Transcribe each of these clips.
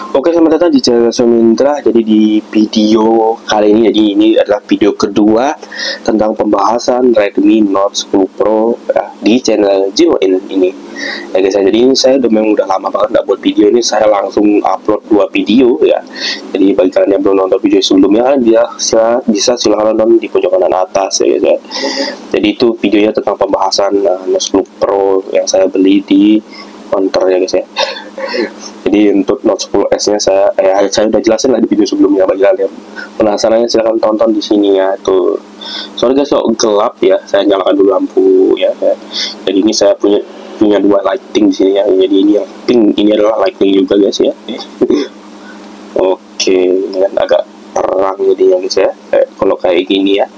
Oke, selamat datang di channel Sumindra. Jadi di video kali ini, jadi ini adalah video kedua tentang pembahasan Redmi Note 10 Pro ya, di channel Jiwoin ini. Ya guys, jadi ini saya udah lama banget nggak buat video ini. Saya langsung upload 2 video ya. Jadi bagi kalian yang belum nonton video sebelumnya, dia bisa silahkan nonton di pojok kanan atas ya guys ya. Jadi itu videonya tentang pembahasan Note 10 Pro yang saya beli di counter ya guys ya. Jadi untuk Note 10S nya saya udah jelasin lah di video sebelumnya. Bagi kalian penasarannya silahkan tonton di sini ya. Tuh, sorry guys kalau gelap ya, saya nyalakan dulu lampu ya. Jadi ini saya punya 2 lighting di sini ya. Jadi ini yang pink ini adalah lighting juga guys ya. Oke, ini kan agak terang jadi ya guys ya. Kalau kayak gini ya.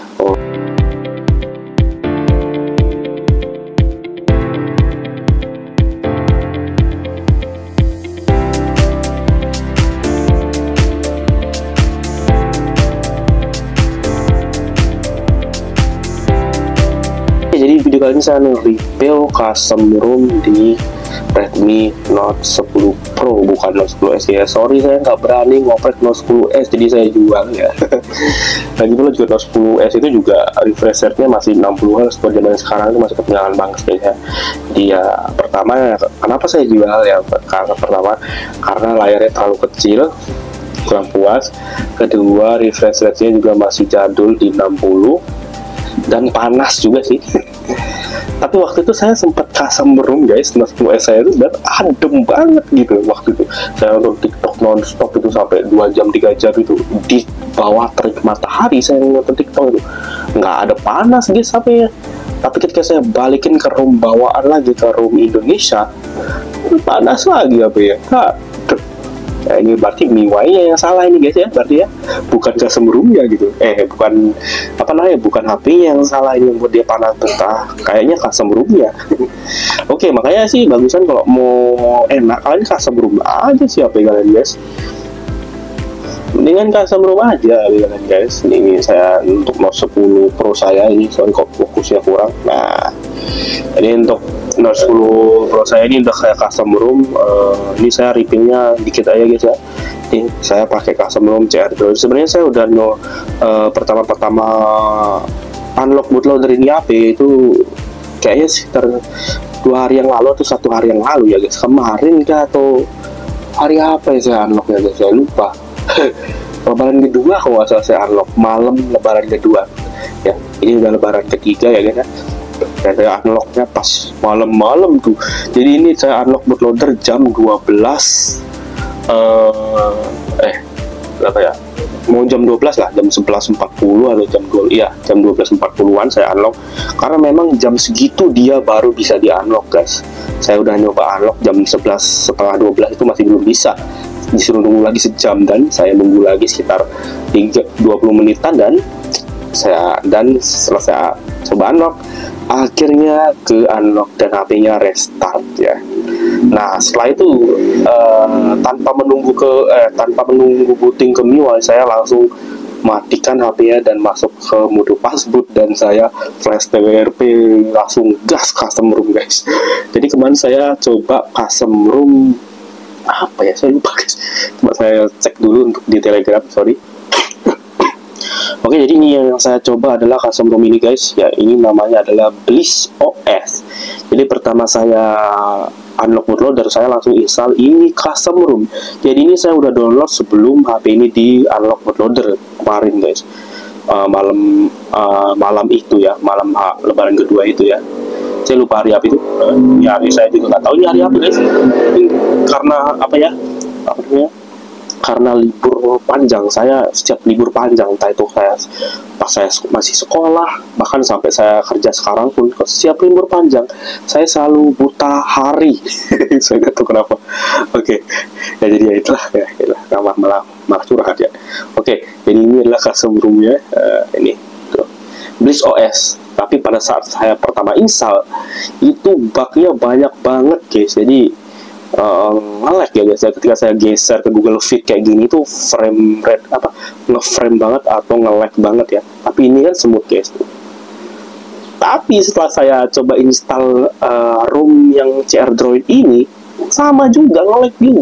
Jadi video kali ini saya nge-review custom ROM di Redmi Note 10 Pro, bukan Note 10S ya. Sorry, saya nggak berani ngoprek Note 10S, jadi saya jual ya. Lagi pula juga Note 10S itu juga refresh rate-nya masih 60 Hz, seperti zaman sekarang itu masih ketinggalan banget ya. Jadi ya pertama, kenapa saya jual ya? Pertama, karena layarnya terlalu kecil, kurang puas. Kedua, refresh rate-nya juga masih jadul di 60 dan panas juga sih. Tapi waktu itu saya sempat custom ROM guys, Note 10S saya itu dan adem banget gitu waktu itu. Saya nonton TikTok non-stop itu sampai 2 jam 3 jam itu di bawah terik matahari saya nonton TikTok itu. Nggak ada panas guys HP-nya. Tapi ketika saya balikin ke ROM bawaan lagi, ke ROM Indonesia, panas lagi HP-nya. Ya, ini berarti MIUI-nya yang salah ini guys ya, berarti ya, bukan custom ROM-nya gitu. Bukan bukan HP-nya yang salah ini yang buat dia panas betah. Kayaknya custom ROM-nya. Oke, makanya sih bagusan kalau mau enak kalian custom ROM aja sih HP kalian guys. Mendingan custom ROM aja kalian guys. Ini saya untuk Note 10 Pro saya ini, soalnya kok fokusnya kurang. Nah, jadi untuk Note 10 Pro saya ini udah kayak custom ROM. Ini saya reviewnya dikit aja guys ya. Ini saya pakai custom ROM CR2. Sebenarnya saya udah pertama unlock bootloader ini HP itu kayaknya sekitar 2 hari yang lalu atau 1 hari yang lalu ya guys. Kemarin kah atau hari apa ya saya unlock ya guys, saya lupa. Lebaran kedua kalau nggak salah saya unlock, malam lebaran kedua ya. Ini udah lebaran ketiga ya guys ya. Saya unlocknya pas malam-malam tuh. Jadi ini saya unlock bootloader jam 12 berapa ya, mau jam 12 lah, jam 11.40 atau jam 2, iya jam 12.40an saya unlock. Karena memang jam segitu dia baru bisa di unlock guys. Saya udah nyoba unlock jam 11 setengah 12 itu masih belum bisa, disuruh nunggu lagi sejam, dan saya nunggu lagi sekitar 20 menitan dan setelah saya coba unlock, akhirnya ke unlock dan HP-nya restart ya. Nah setelah itu tanpa menunggu booting ke MIUI, saya langsung matikan HP-nya dan masuk ke mode fastboot, dan saya flash TWRP langsung gas custom ROM guys. Jadi kemarin saya coba custom ROM apa ya, saya lupa guys. Coba saya cek dulu untuk di Telegram, sorry. Oke, jadi ini yang saya coba adalah custom ROM ini guys ya. Ini namanya adalah Bliss OS. Jadi pertama saya unlock bootloader, saya langsung install ini custom ROM. Jadi ini saya udah download sebelum HP ini di unlock bootloader kemarin guys. Malam itu ya, malam lebaran kedua itu ya. Saya lupa hari apa itu. Hari saya juga nggak tahu ini hari apa guys. Ini karena apa ya? Karena libur panjang, saya setiap libur panjang, entah itu pas saya masih sekolah, bahkan sampai saya kerja sekarang pun, setiap libur panjang saya selalu buta hari. Saya nggak tahu kenapa. Oke. Ya jadi ya itulah malah curhat ya. Oke, jadi ini adalah custom ROM-nya, ini tuh, Bliss OS. Tapi pada saat saya pertama install itu bugnya banyak banget guys. Jadi nge-lag ya guys. Ketika saya geser ke Google Fit kayak gini tuh frame rate nge-frame banget atau nge-lag banget ya. Tapi ini kan smooth guys. Tapi setelah saya coba install ROM yang CR Droid ini, sama juga nge-lag juga.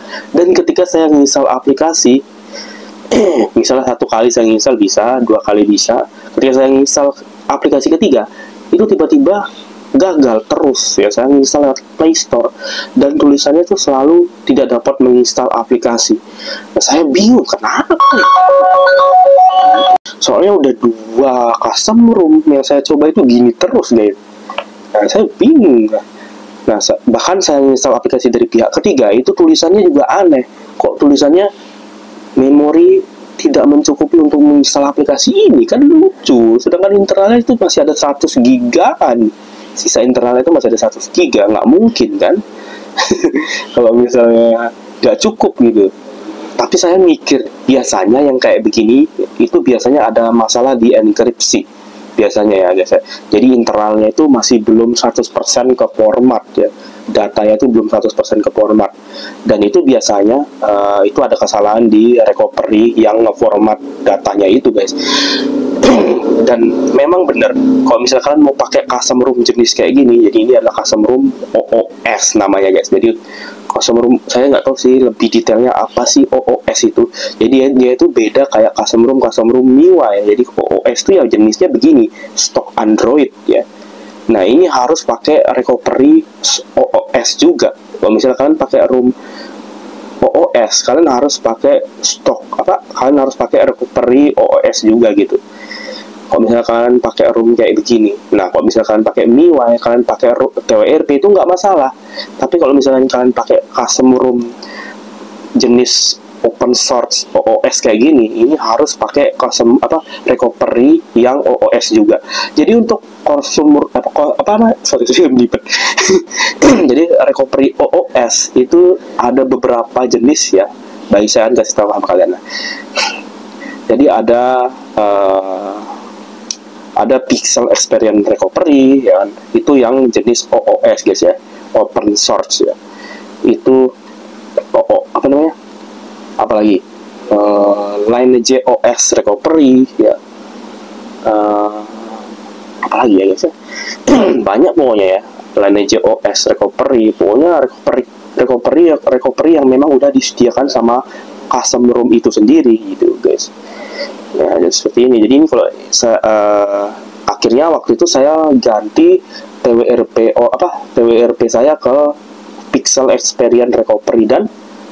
Dan ketika saya menginstal aplikasi, misalnya 1 kali saya menginstal bisa, 2 kali bisa. Ketika saya menginstal aplikasi ketiga, itu tiba-tiba gagal terus ya. Saya menginstal lewat Play Store dan tulisannya itu selalu tidak dapat menginstal aplikasi. Nah, saya bingung kenapa ya? Soalnya udah 2 custom room yang saya coba itu gini terus guys. Nah, saya bingung. Nah, bahkan saya install aplikasi dari pihak ketiga, itu tulisannya juga aneh. Kok tulisannya memori tidak mencukupi untuk menginstal aplikasi ini? Kan lucu. Sedangkan internalnya itu masih ada 100 gigaan. Sisa internalnya itu masih ada 100 giga. Nggak mungkin kan? Kalau misalnya nggak cukup gitu. Tapi saya mikir, biasanya yang kayak begini, itu biasanya ada masalah di enkripsi. Biasanya ya guys ya. Jadi internalnya itu masih belum 100% ke format ya. Datanya itu belum 100% ke format. Dan itu biasanya itu ada kesalahan di recovery yang ngeformat datanya itu guys. Dan memang benar, kalau misalkan mau pakai custom room jenis kayak gini, jadi ini adalah custom room OOS namanya guys. Jadi custom room, saya nggak tahu sih lebih detailnya apa sih OOS itu. Jadi dia itu beda kayak custom room MIUI ya. Jadi OOS itu ya jenisnya begini, stok Android ya. Nah ini harus pakai recovery OOS juga. Kalau misalkan pakai room OOS, kalian harus pakai stok apa? Kalian harus pakai recovery OOS juga gitu. Kalau misalkan pakai room kayak begini, nah kalau misalkan pakai MIUI, kalian pakai TWRP itu nggak masalah. Tapi kalau misalkan kalian pakai custom room jenis open source OOS kayak gini, ini harus pakai custom recovery yang OOS juga. Jadi untuk konsumer jadi recovery OOS itu ada beberapa jenis ya. Baik, saya kasih tahu sama kalian. Jadi ada Pixel Experience Recovery ya, itu yang jenis OOS guys ya, open source ya. Itu apalagi LineageOS Recovery ya, apalagi ya guys ya. Banyak pokoknya ya, LineageOS Recovery, pokoknya recovery yang memang udah disediakan sama custom room itu sendiri gitu guys. Ya, jadi seperti ini. Jadi ini kalau akhirnya waktu itu saya ganti TWRP saya ke Pixel Experience Recovery, dan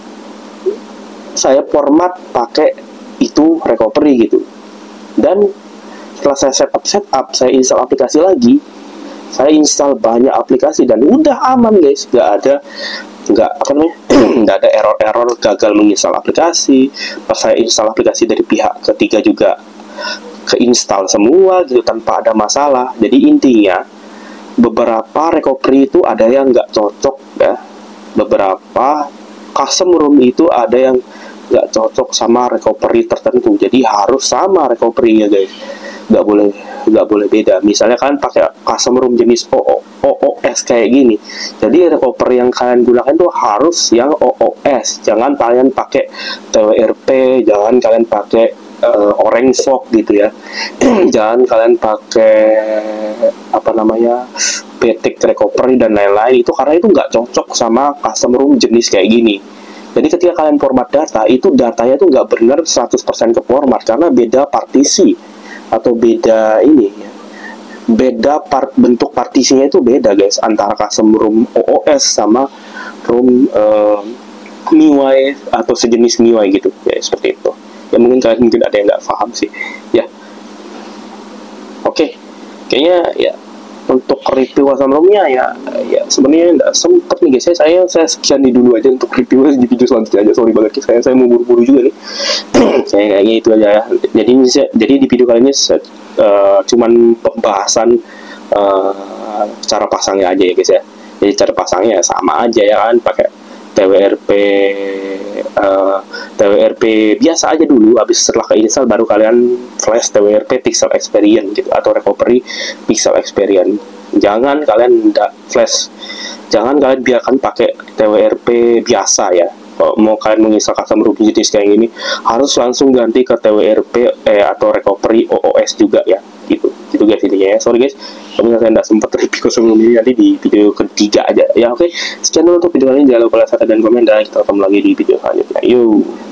saya format pakai itu recovery gitu. Dan setelah saya setup, saya install aplikasi lagi. Saya install banyak aplikasi dan udah aman guys, nggak ada error gagal menginstal aplikasi. Pas saya install aplikasi dari pihak ketiga juga keinstall semua gitu tanpa ada masalah. Jadi intinya beberapa recovery itu ada yang nggak cocok ya, beberapa custom room itu ada yang nggak cocok sama recovery tertentu. Jadi harus sama recovery-nya guys, nggak boleh beda. Misalnya kalian pakai custom room jenis OOS kayak gini, jadi recovery yang kalian gunakan tuh harus yang OOS. Jangan kalian pakai TWRP, jangan kalian pakai Orange Fog gitu ya. Jangan kalian pakai Batik recovery dan lain-lain, itu karena itu nggak cocok sama custom room jenis kayak gini. Jadi ketika kalian format data, itu datanya itu nggak benar 100% ke format, karena beda partisi atau beda bentuk partisinya itu beda guys, antara custom room OOS sama room MIUI atau sejenis MIUI gitu ya, seperti itu ya. Mungkin ada yang nggak paham sih ya. Oke, kayaknya ya untuk review custom roomnya ya sebenarnya nggak sempet nih guys. Saya sekian dulu aja untuk review di video selanjutnya aja. Sorry banget guys, saya mau buru-buru juga nih. Kayaknya itu aja ya. Jadi di video kali ini cuman pembahasan cara pasangnya aja ya guys ya. Jadi cara pasangnya sama aja ya kan, pakai TWRP biasa aja dulu. Habis setelah keinstall baru kalian flash TWRP Pixel Experience gitu, atau recovery Pixel Experience. Jangan kalian jangan kalian biarkan pakai TWRP biasa ya. Kalau mau kalian menginstal custom room jenis kayak gini, harus langsung ganti ke TWRP atau recovery OOS juga ya gitu. gitu guys intinya ya. Sorry guys kalau misalnya saya tidak sempat review sebelum ini, nanti di video ketiga aja ya. Oke, sekian dulu untuk video kali ini, jangan lupa like, share, dan komen, dan kita ketemu lagi di video selanjutnya. Yuk.